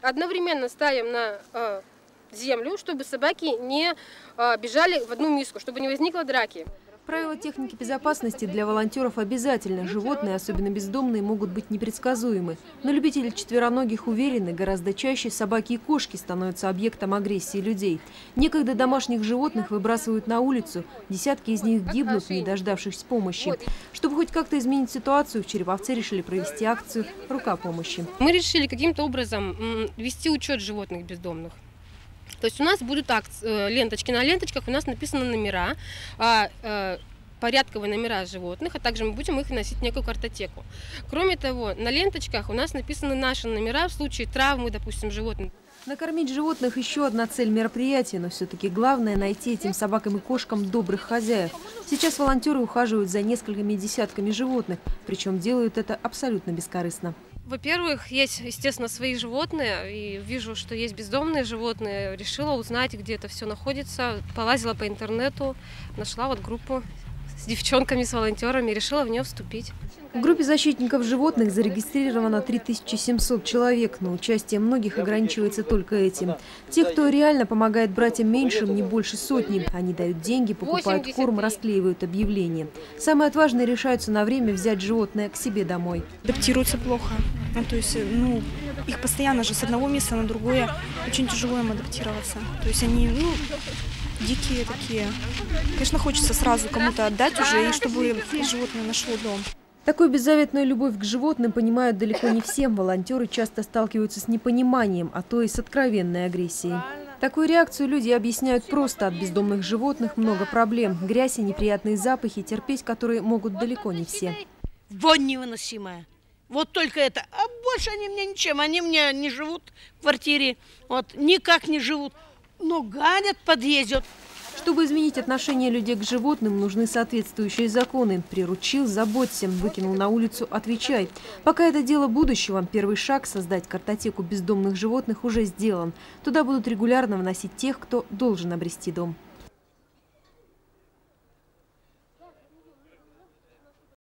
одновременно ставим на землю, чтобы собаки не бежали в одну миску, чтобы не возникло драки. Правила техники безопасности для волонтеров обязательны. Животные, особенно бездомные, могут быть непредсказуемы. Но любители четвероногих уверены, гораздо чаще собаки и кошки становятся объектом агрессии людей. Некогда домашних животных выбрасывают на улицу. Десятки из них гибнут, не дождавшись помощи. Чтобы хоть как-то изменить ситуацию, в Череповце решили провести акцию «Рука помощи». Мы решили каким-то образом вести учет животных бездомных. То есть у нас будут ленточки. На ленточках у нас написаны номера, порядковые номера животных, а также мы будем их носить в некую картотеку. Кроме того, на ленточках у нас написаны наши номера в случае травмы, допустим, животных. Накормить животных – еще одна цель мероприятия, но все-таки главное – найти этим собакам и кошкам добрых хозяев. Сейчас волонтеры ухаживают за несколькими десятками животных, причем делают это абсолютно бескорыстно. Во-первых, есть, естественно, свои животные, и вижу, что есть бездомные животные. Решила узнать, где это все находится. Полазила по интернету, нашла вот группу с девчонками, с волонтерами, решила в нее вступить. В группе защитников животных зарегистрировано 3700 человек, но участие многих ограничивается только этим. Те, кто реально помогает братьям меньшим, не больше сотни. Они дают деньги, покупают корм, расклеивают объявления. Самые отважные решаются на время взять животное к себе домой. Адаптируются плохо. То есть, их постоянно же с одного места на другое очень тяжело им адаптироваться. То есть они, дикие такие. Конечно, хочется сразу кому-то отдать уже, и чтобы животное нашло дом. Такую беззаветную любовь к животным понимают далеко не все. Волонтеры часто сталкиваются с непониманием, а то и с откровенной агрессией. Такую реакцию люди объясняют просто: от бездомных животных много проблем. Грязь и неприятные запахи, терпеть которые могут далеко не все. Вонь невыносимая. Вот только это. А больше они мне ничем. Они мне не живут в квартире. Вот никак не живут. Но гадят в подъезде. Чтобы изменить отношение людей к животным, нужны соответствующие законы. Приручил – заботься, выкинул на улицу – отвечай. Пока это дело будущего, первый шаг – создать картотеку бездомных животных уже сделан. Туда будут регулярно вносить тех, кто должен обрести дом.